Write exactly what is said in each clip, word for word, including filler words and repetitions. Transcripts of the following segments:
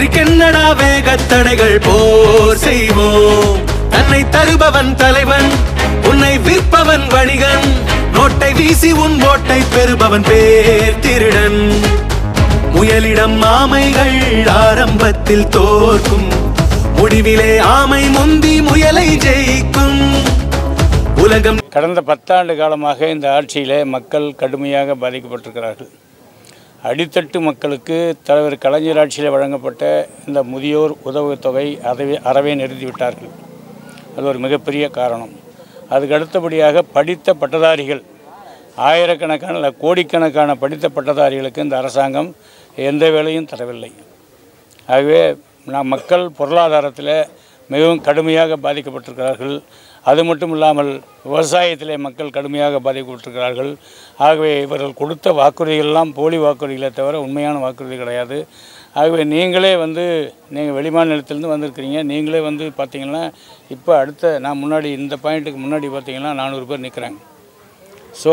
வெற்றிக்கென்னடா வேகத்தடைகள் போர் செய்வோம். தன்னை தருபவன் தலைவன், உன்னை விற்பவன் வணிகன், நோட்டை வீசி உன் ஓட்டை பெறுபவன் பேர் திருடன். முயலிடம் ஆமைகள் ஆரம்பத்தில் தோற்கும், முடிவிலே ஆமை முந்தி முயலை ஜெயிக்கும். உலகம் கடந்த பத்தாண்டு காலமாக இந்த ஆட்சியிலே மக்கள் கடுமையாக பாதிக்கப்பட்டிருக்கிறார்கள். அடித்தட்டு மக்களுக்கு தலைவர் கலைஞர் ஆட்சியில் வழங்கப்பட்ட இந்த முதியோர் உதவித்தொகை அறவே அறவே நிறுத்திவிட்டார்கள். அது ஒரு மிகப்பெரிய காரணம். அதுக்கு அடுத்தபடியாக படித்த பட்டதாரிகள், ஆயிரக்கணக்கான இல்லை கோடிக்கணக்கான படித்த பட்டதாரிகளுக்கு இந்த அரசாங்கம் எந்த வேலையும் தரவில்லை. ஆகவே நாம் மக்கள் பொருளாதாரத்தில் மிகவும் கடுமையாக பாதிக்கப்பட்டிருக்கிறார்கள். அது மட்டும் இல்லாமல் விவசாயத்திலே மக்கள் கடுமையாக பாதிக்கப்பட்டிருக்கிறார்கள். ஆகவே இவர்கள் கொடுத்த வாக்குறுதிகளெல்லாம் போலி வாக்குறுதிகளை தவிர உண்மையான வாக்குறுதி கிடையாது. ஆகவே நீங்களே வந்து நீங்கள் வெளிமாநிலத்திலேருந்து வந்திருக்கிறீங்க, நீங்களே வந்து பார்த்திங்கன்னா இப்போ அடுத்த நான் முன்னாடி இந்த பாயிண்ட்டுக்கு முன்னாடி பார்த்திங்கன்னா நானூறு பேர் நிற்கிறாங்க. ஸோ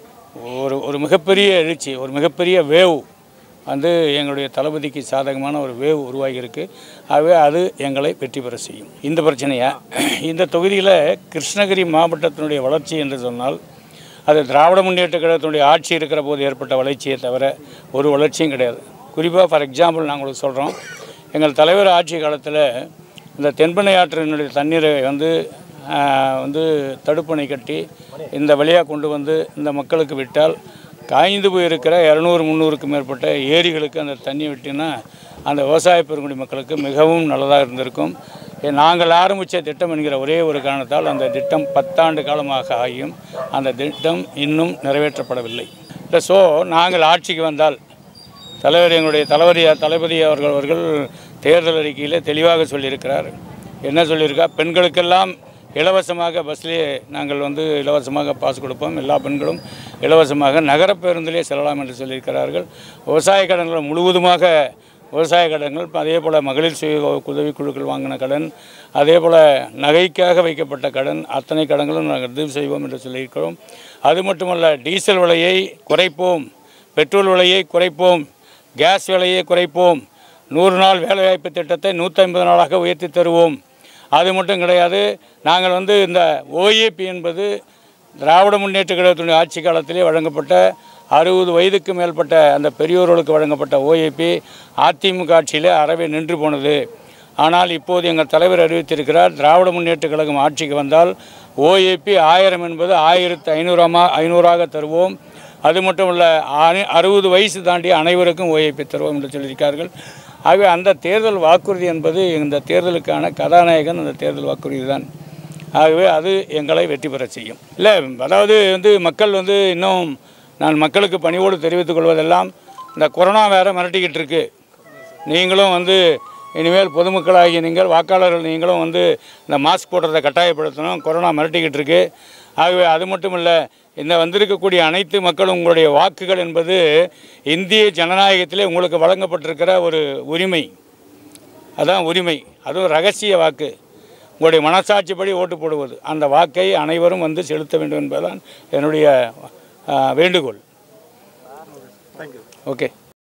ஒரு ஒரு மிகப்பெரிய எழுச்சி, ஒரு மிகப்பெரிய வேவ் வந்து எங்களுடைய தளபதிக்கு சாதகமான ஒரு வேவ் உருவாகியிருக்கு. ஆகவே அது எங்களை வெற்றி பெற செய்யும். இந்த பிரச்சனையை இந்த தொகுதியில் கிருஷ்ணகிரி மாவட்டத்தினுடைய வளர்ச்சி என்று சொன்னால் அது திராவிட முன்னேற்ற கழகத்தினுடைய ஆட்சி இருக்கிற போது ஏற்பட்ட வளர்ச்சியை தவிர ஒரு வளர்ச்சியும் கிடையாது. குறிப்பாக ஃபார் எக்ஸாம்பிள் நான் உங்களுக்கு சொல்கிறோம், எங்கள் தலைவர் ஆட்சி காலத்தில் இந்த தென்பெண்ணை ஆற்றினுடைய தண்ணீரை வந்து வந்து தடுப்பணை கட்டி இந்த வழியாக கொண்டு வந்து இந்த மக்களுக்கு விட்டால் காய்ந்து போயிருக்கிற இரநூறு முந்நூறுக்கு மேற்பட்ட ஏரிகளுக்கு அந்த தண்ணி விட்டினா அந்த விவசாய பெருங்குடி மக்களுக்கு மிகவும் நல்லதாக இருந்திருக்கும். நாங்கள் ஆரம்பித்த திட்டம் என்கிற ஒரே ஒரு காரணத்தால் அந்த திட்டம் பத்தாண்டு காலமாக ஆகியும் அந்த திட்டம் இன்னும் நிறைவேற்றப்படவில்லை. இல்லை ஸோ நாங்கள் ஆட்சிக்கு வந்தால் தலைவர் எங்களுடைய தளபதி தளபதி அவர்கள் அவர்கள் தேர்தல் அறிக்கையில் தெளிவாக சொல்லியிருக்கிறார். என்ன சொல்லியிருக்கா, பெண்களுக்கெல்லாம் இலவசமாக பஸ்லேயே நாங்கள் வந்து இலவசமாக பாஸ் கொடுப்போம், எல்லா பெண்களும் இலவசமாக நகர பேருந்திலே செல்லலாம் என்று சொல்லியிருக்கிறார்கள். விவசாய கடன்கள் முழுவதுமாக விவசாய கடன்கள், அதே போல் மகளிர் சுய உதவிக்குழுக்கள் வாங்கின கடன், அதே போல் நகைக்காக வைக்கப்பட்ட கடன், அத்தனை கடன்களும் நாங்கள் ரத்து செய்வோம் என்று சொல்லியிருக்கிறோம். அது மட்டுமல்ல, டீசல் விலையை குறைப்போம், பெட்ரோல் விலையை குறைப்போம், கேஸ் விலையை குறைப்போம், நூறு நாள் வேலைவாய்ப்பு திட்டத்தை நூற்றி ஐம்பது நாளாக உயர்த்தி தருவோம். அது மட்டும் கிடையாது, நாங்கள் வந்து இந்த ஓஏபி என்பது திராவிட முன்னேற்ற கழகத்தினுடைய ஆட்சி காலத்திலே வழங்கப்பட்ட அறுபது வயதுக்கு மேற்பட்ட அந்த பெரியோர்களுக்கு வழங்கப்பட்ட ஓஏபி அதிமுக ஆட்சியில் அறவே நின்று போனது. ஆனால் இப்போது எங்கள் தலைவர் அறிவித்திருக்கிறார், திராவிட முன்னேற்ற கழகம் ஆட்சிக்கு வந்தால் ஓஏபி ஆயிரம் என்பது ஆயிரத்து ஐநூறாமா ஐநூறாக தருவோம். அது மட்டும் இல்லை, அறுபது வயசு தாண்டி அனைவருக்கும் ஓஏபி தருவோம் என்று சொல்லியிருக்கார்கள். ஆகவே அந்த தேர்தல் வாக்குறுதி என்பது இந்த தேர்தலுக்கான கதாநாயகன் அந்த தேர்தல் வாக்குறுதி தான். ஆகவே அது எங்களை வெற்றி பெற செய்யும். இல்லை அதாவது வந்து மக்கள் வந்து இன்னும் நான் மக்களுக்கு பணிவோடு தெரிவித்துக் கொள்வதெல்லாம், இந்த கொரோனா வேறு மிரட்டிக்கிட்டு இருக்கு. நீங்களும் வந்து இனிமேல் பொதுமக்களாகி நீங்கள் வாக்காளர்கள் நீங்களும் வந்து இந்த மாஸ்க் போடுறதை கட்டாயப்படுத்தணும். கொரோனா மிரட்டிக்கிட்டு இருக்கு. ஆகவே அது மட்டும் இல்லை, இந்த வந்திருக்கக்கூடிய அனைத்து மக்களும் உங்களுடைய வாக்குகள் என்பது இந்திய ஜனநாயகத்திலே உங்களுக்கு வழங்கப்பட்டிருக்கிற ஒரு உரிமை. அதான் உரிமை, அதுவும் ரகசிய வாக்கு, உங்களுடைய மனசாட்சிப்படி ஓட்டு போடுவது. அந்த வாக்கை அனைவரும் வந்து செலுத்த வேண்டும் என்பதுதான் என்னுடைய வேண்டுகோள். ஓகே.